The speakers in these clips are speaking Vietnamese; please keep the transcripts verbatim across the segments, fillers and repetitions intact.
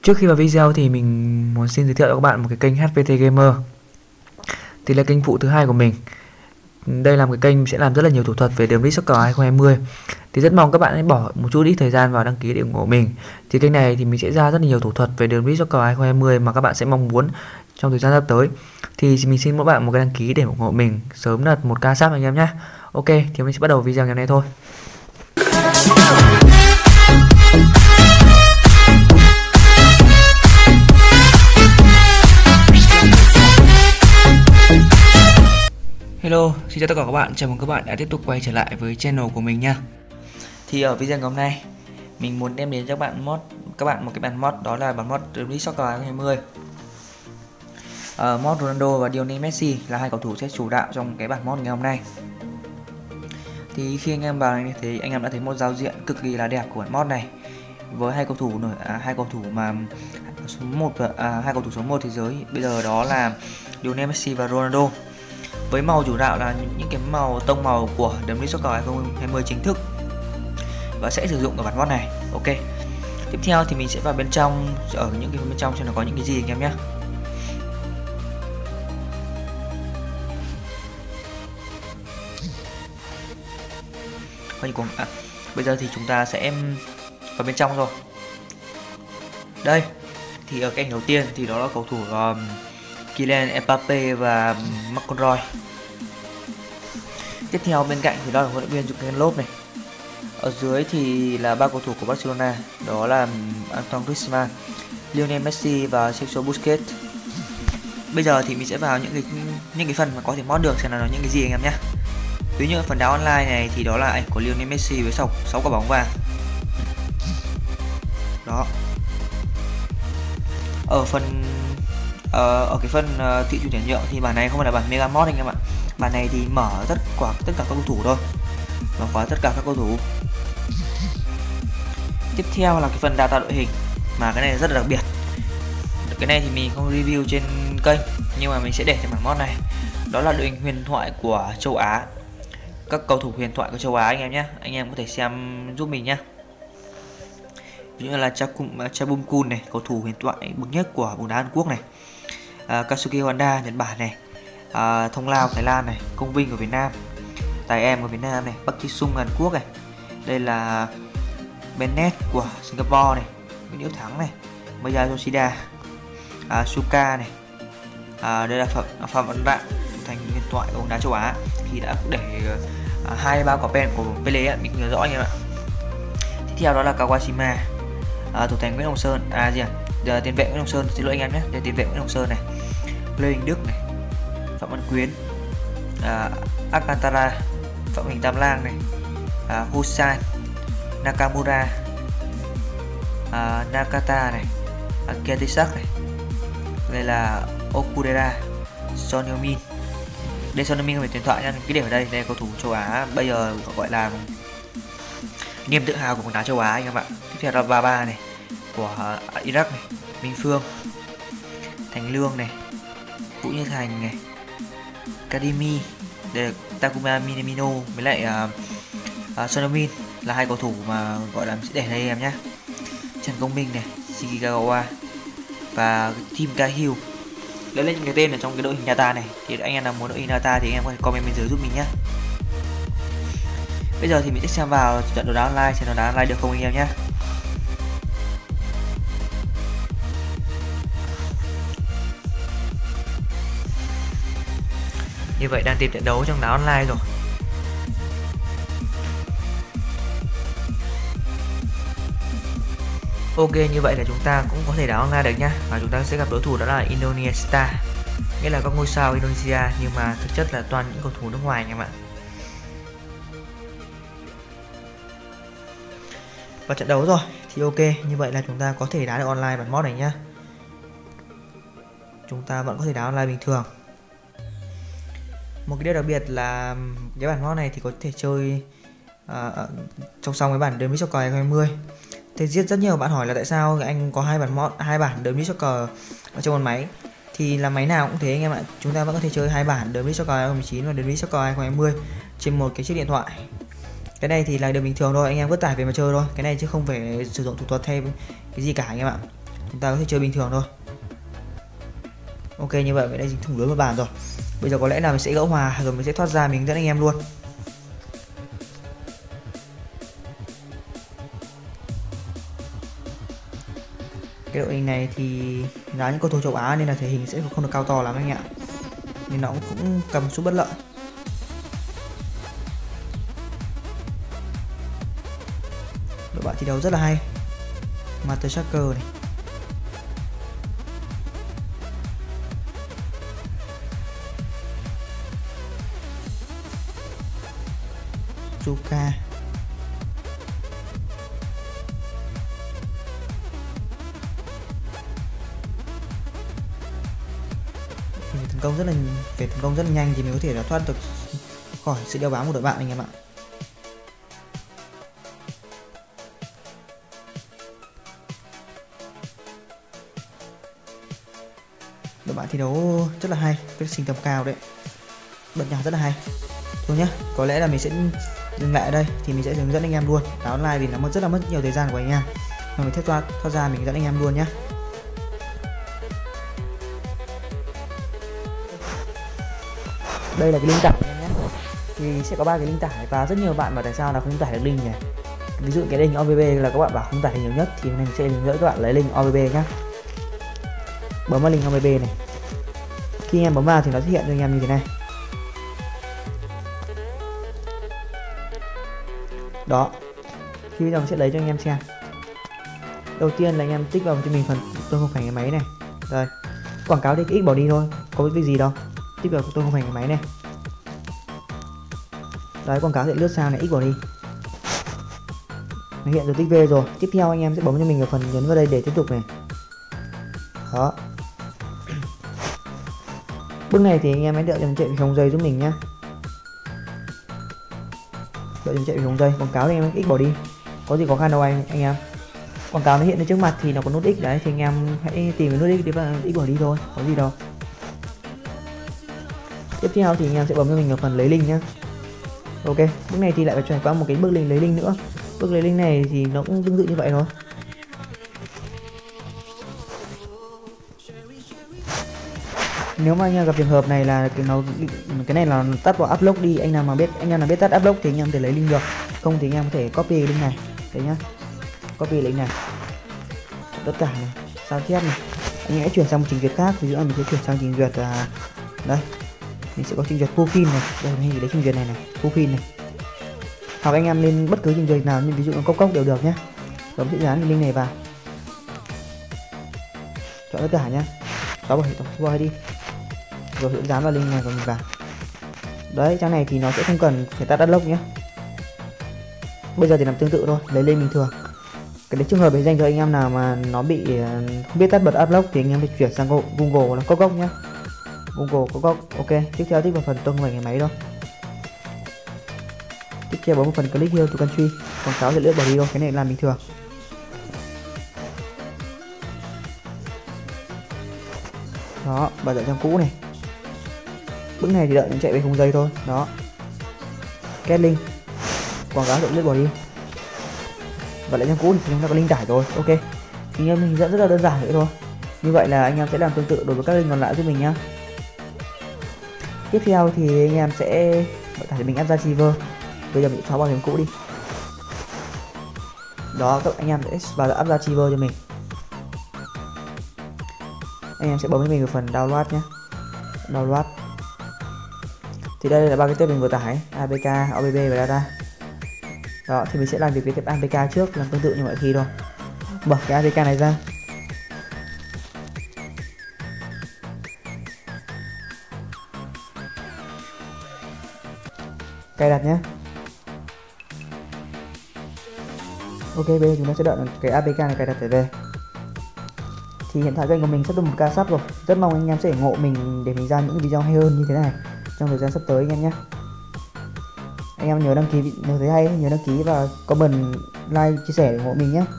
Trước khi vào video thì mình muốn xin giới thiệu cho các bạn một cái kênh hát vê tê Gamer. Thì là kênh phụ thứ hai của mình. Đây là một cái kênh sẽ làm rất là nhiều thủ thuật về Dream League Soccer hai không hai không. Thì rất mong các bạn hãy bỏ một chút ít thời gian vào đăng ký để ủng hộ mình. Thì kênh này thì mình sẽ ra rất là nhiều thủ thuật về Dream League Soccer hai không hai không mà các bạn sẽ mong muốn trong thời gian sắp tới. Thì mình xin mỗi bạn một cái đăng ký để ủng hộ mình sớm đạt một ca sub anh em nhé. Ok, thì mình sẽ bắt đầu video ngày hôm nay thôi. Hello, xin chào tất cả các bạn, chào mừng các bạn đã tiếp tục quay trở lại với channel của mình nha. Thì ở video ngày hôm nay mình muốn đem đến cho các bạn mod các bạn một cái bản mod, đó là bản mod Dream League Soccer hai không hai không. uh, Mod Ronaldo và Lionel Messi là hai cầu thủ sẽ chủ đạo trong cái bản mod ngày hôm nay. Thì khi anh em vào này thì anh em đã thấy một giao diện cực kỳ là đẹp của bản mod này, với hai cầu thủ nổi à, hai cầu thủ mà số một à, hai cầu thủ số một thế giới bây giờ, đó là Lionel Messi và Ronaldo, với màu chủ đạo là những cái màu tông màu của Dream League Soccer hai không hai không chính thức và sẽ sử dụng ở bản mod này. Ok, tiếp theo thì mình sẽ vào bên trong, ở những cái bên trong xem nó có những cái gì anh em nhé. À, bây giờ thì chúng ta sẽ vào bên trong rồi. Đây thì ở cái ảnh đầu tiên thì đó là cầu thủ um, Kylian Mbappe và Marco Roy. Tiếp theo bên cạnh thì đó là huấn luyện viên Jurgen Klopp này. Ở dưới thì là ba cầu thủ của Barcelona, đó là Antoine Griezmann, Lionel Messi và Sergio Busquets. Bây giờ thì mình sẽ vào những cái những cái phần mà có thể mod được xem là nó những cái gì anh em nhé. Ví như phần đá online này thì đó là ảnh của Lionel Messi với sáu quả bóng vàng. Đó. Ở phần uh, ở cái phần uh, thị trường chuyển nhượng thì bản này không phải là bản mega mod anh em ạ. Bản này thì mở tất cả tất cả các cầu thủ thôi, mở khóa tất cả các cầu thủ. Tiếp theo là cái phần data đội hình, mà cái này rất là đặc biệt. Cái này thì mình không review trên kênh nhưng mà mình sẽ để trên bản mod này. Đó là đội hình huyền thoại của châu Á, các cầu thủ huyền thoại của châu Á anh em nhé. Anh em có thể xem giúp mình nhé. Ví dụ như là Chabum Kun này, cầu thủ huyền thoại bậc nhất của bóng đá Hàn Quốc này, à, Katsuki Honda Nhật Bản này, à, Thông Lao Thái Lan này, Công Vinh của Việt Nam, Tài Em của Việt Nam này, Park Ji Sung Hàn Quốc này, đây là Bennett của Singapore này, Nguyễn Hữu Thắng này, Maya Yoshida, à, Suka này, à, đây là Phạm Phạm Văn Rạng, thành huyền thoại của bóng đá châu Á, thì đã để hai ba quả pen của Pele mình nhớ rõ anh em ạ. Tiếp theo đó là Kawashima, à, thủ thành Nguyễn Hồng Sơn, à gì à, giờ tiền vệ Nguyễn Hồng Sơn, xin lỗi anh em nhé, đây tiền vệ Nguyễn Hồng Sơn này, Lê Đình Đức này, Phạm Văn Quyến, à, Alcantara, Phạm Huỳnh Tam Lang này, à, Husan, Nakamura, à, Nakata này, à, Kiatisak này, đây là Okudera, Son Heung-min. Đây Son Heung-min không phải huyền thoại nha, cái điểm ở đây đây là cầu thủ châu Á bây giờ gọi là niềm tự hào của bóng đá châu Á anh em ạ. Tiếp theo là Baba này của Iraq này, Minh Phương, Thành Lương này, Vũ Như Thành này, Kadimi, đây là Takuma Minamino với lại uh, uh, Son Heung-min là hai cầu thủ mà gọi là sẽ để đây em nhé. Trần Công Minh này, Shikagawa và Tim Cahill. Đấy là những cái tên ở trong cái đội hình data này. Thì anh em nào muốn đội hình data thì anh em có thể comment bên dưới giúp mình nhé. Bây giờ thì mình sẽ xem vào trận đấu đá online, xem đấu đá online được không anh em nhé. Như vậy đang tìm trận đấu trong đá online rồi. Ok, như vậy là chúng ta cũng có thể đá online được nhá. Và chúng ta sẽ gặp đối thủ đó là Indonesia, nghĩa là các ngôi sao Indonesia nhưng mà thực chất là toàn những cầu thủ nước ngoài anh em ạ. Và trận đấu rồi thì ok, như vậy là chúng ta có thể đá được online bản mod này nhá. Chúng ta vẫn có thể đá online bình thường. Một cái điều đặc biệt là cái bản mod này thì có thể chơi uh, song song với bản Dream League Soccer hai không hai không. Thì rất rất nhiều bạn hỏi là tại sao anh có hai bản mod, hai bản Dream League Soccer ở trong một máy. Thì là máy nào cũng thế anh em ạ, chúng ta vẫn có thể chơi hai bản Dream League Soccer hai không một chín và Dream League Soccer hai không hai không trên một cái chiếc điện thoại. Cái này thì là điều bình thường thôi, anh em cứ tải về mà chơi thôi. Cái này chứ không phải sử dụng thủ thuật hay cái gì cả anh em ạ. chúng ta có thể chơi bình thường thôi. Ok, như vậy mình đã dính thủng lưới một bàn rồi. Bây giờ có lẽ là mình sẽ gỡ hòa rồi mình sẽ thoát ra, mình dẫn anh em luôn. Cái đội hình này thì đá những cầu thủ châu Á nên là thể hình sẽ không được cao to lắm anh ạ, nên nó cũng, cũng cầm chút bất lợi. Đội bạn thi đấu rất là hay, Master Shaker này, Zuka, tấn công rất là phải tấn công rất là nhanh thì mình có thể là thoát được khỏi sự đeo bám của đội bạn anh em ạ. Đội bạn thi đấu rất là hay, cái sinh tầm cao đấy, bật nhạc rất là hay. Thôi nhá, có lẽ là mình sẽ dừng lại ở đây, thì mình sẽ hướng dẫn anh em luôn đá online vì nó mất rất là mất nhiều thời gian của anh em. Rồi mình thoát ra thoát ra mình dẫn anh em luôn nhé. Đây là cái link tải anh em nhé, thì sẽ có ba cái link tải và rất nhiều bạn bảo tại sao là không tải được link nhỉ. Ví dụ cái link o vê bê là các bạn bảo không tải được nhiều nhất thì mình sẽ hướng dẫn các bạn lấy link o vê bê nhé. Bấm vào link o vê bê này, khi anh em bấm vào thì nó sẽ hiện cho anh em như thế này. Đó, thì bây giờ mình sẽ lấy cho anh em xem. Đầu tiên là anh em tích vào cho mình phần tôi không phải cái máy này. Rồi, quảng cáo thì x bỏ đi thôi, có việc gì đâu. Tích vào tôi không phải cái máy này. Đấy, quảng cáo sẽ lướt sang này, x bỏ đi. Nó hiện rồi tích V rồi. Tiếp theo anh em sẽ bấm cho mình vào phần nhấn vào đây để tiếp tục này. Đó. Bước này thì anh em hãy đợi cho chạy không dây giúp mình nhé. Đợi cho chạy không dây. Quảng cáo thì anh em x bỏ đi, có gì khó khăn đâu anh anh em. Quảng cáo nó hiện lên trước mặt thì nó có nút x đấy, thì anh em hãy tìm cái nút x đi và x bỏ đi thôi, có gì đâu. Tiếp theo thì anh em sẽ bấm cho mình vào phần lấy link nhé. Ok, bước này thì lại phải trải qua một cái bước link lấy link nữa. Bước lấy link này thì nó cũng tương tự như vậy thôi. Nếu mà anh em gặp trường hợp này là cái nó cái này là tắt vào upload đi, anh nào mà biết anh em nào biết tắt upload thì anh em có thể lấy link được, không thì anh em có thể copy link này đấy nhá, copy link này tất cả này, sao chép này, anh em hãy chuyển sang một trình duyệt khác. Ví dụ là mình sẽ chuyển sang trình duyệt à, đây mình sẽ có trình duyệt profile này, đây mình lấy trình duyệt này này, profile này, hoặc anh em lên bất cứ trình duyệt nào, như ví dụ là cốc cốc đều được nhé. Rồi mình sẽ dán link này vào, chọn tất cả nhé, xóa bỏ hệ thống xóa đi, rồi sẽ dán vào link này của mình vào. Đấy, trang này thì nó sẽ không cần phải tắt upload nhé. Bây giờ thì làm tương tự thôi, lấy link bình thường. Cái đấy trường hợp để dành cho anh em nào mà nó bị không biết tắt bật upload thì anh em phải chuyển sang Google là cốc cốc nhé. Google cốc cốc. Ok, tiếp theo tích vào phần tôi không phải cái máy đâu. Tiếp theo bấm một phần click here to country, quảng cáo sẽ lướt bỏ đi thôi, cái này làm bình thường. Đó, và dạy trang cũ này. Bước này thì đợi nó chạy về không dây thôi. Đó, kết link, quảng cáo sẽ lướt bỏ đi. Và lại trang cũ thì chúng ta có link tải rồi. Ok, thì em mình dẫn rất là đơn giản vậy thôi. Như vậy là anh em sẽ làm tương tự đối với các link còn lại giúp mình nhá. Tiếp theo thì anh em sẽ tải để mình áp ra server. Bây giờ mình xóa bỏ game cũ đi. Đó, các anh em sẽ vào áp ra server cho mình. Anh em sẽ bấm cho mình vào phần download nhé. Download. Thì đây là ba cái tệp mình vừa tải, a pê ca, o bê bê và data. Đó, thì mình sẽ làm việc với cái a pê ca trước, làm tương tự như mọi khi thôi. Mở cái a pê ca này ra. Cài đặt nhé. Ok, bây giờ chúng ta sẽ đợi cái a pê ca này cài đặt trở về. Thì hiện tại kênh của mình sắp được một ca sắp rồi. Rất mong anh em sẽ ủng hộ mình để mình ra những video hay hơn như thế này trong thời gian sắp tới anh em nhé. Anh em nhớ đăng ký nếu thấy hay, nhớ đăng ký và comment, like, chia sẻ để ủng hộ mình nhé.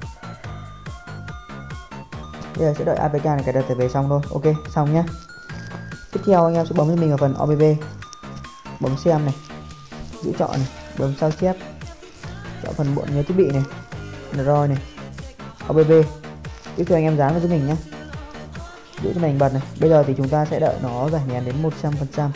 Bây giờ sẽ đợi a pê ca này cài đặt trở về xong thôi. Ok, xong nhé. Tiếp theo anh em sẽ bấm cho mình vào phần o bê bê, bấm xem này, giữ chọn này, bấm sao chép, chọn phần bộ nhớ thiết bị này, Android này, o bê bê. Tiếp theo anh em dán vào giúp mình nhé, giữ cho mình bật này. Bây giờ thì chúng ta sẽ đợi nó giải nén đến một trăm phần trăm.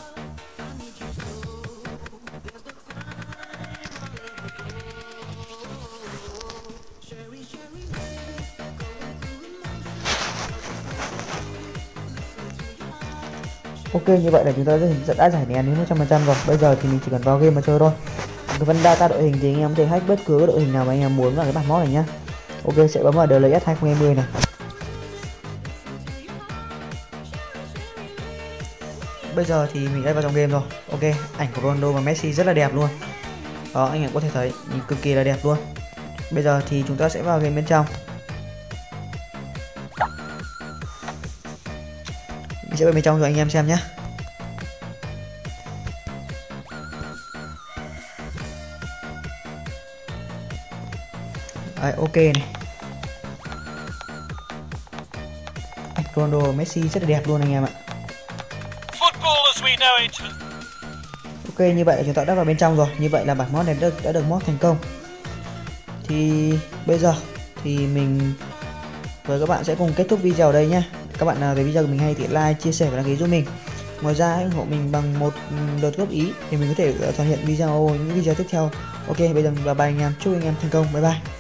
Ok, như vậy là chúng ta đã giải nén đến một trăm phần trăm rồi. Bây giờ thì mình chỉ cần vào game mà chơi thôi. Cái phần data đội hình thì anh em có thể hack bất cứ đội hình nào mà anh em muốn vào cái bản mod này nhá. Ok, sẽ bấm vào đê lờ ét hai không hai không này. Bây giờ thì mình đã vào trong game rồi. Ok, ảnh của Ronaldo và Messi rất là đẹp luôn. Đó, anh em có thể thấy nhìn cực kỳ là đẹp luôn. Bây giờ thì chúng ta sẽ vào game bên trong. Mình sẽ vào bên trong rồi anh em xem nhé. Đấy, ok này. Ảnh Ronaldo và Messi rất là đẹp luôn anh em ạ. Ok, như vậy là chúng ta đã vào bên trong rồi. Như vậy là bản mod này đã, đã được mod thành công. Thì bây giờ thì mình với các bạn sẽ cùng kết thúc video ở đây nhé. Các bạn nào thấy video của mình hay thì like, chia sẻ và đăng ký giúp mình. Ngoài ra hãy ủng hộ mình bằng một lượt góp ý để mình có thể thực hiện video những video tiếp theo. Ok, bây giờ bye bye anh em, chúc anh em thành công, bye bye.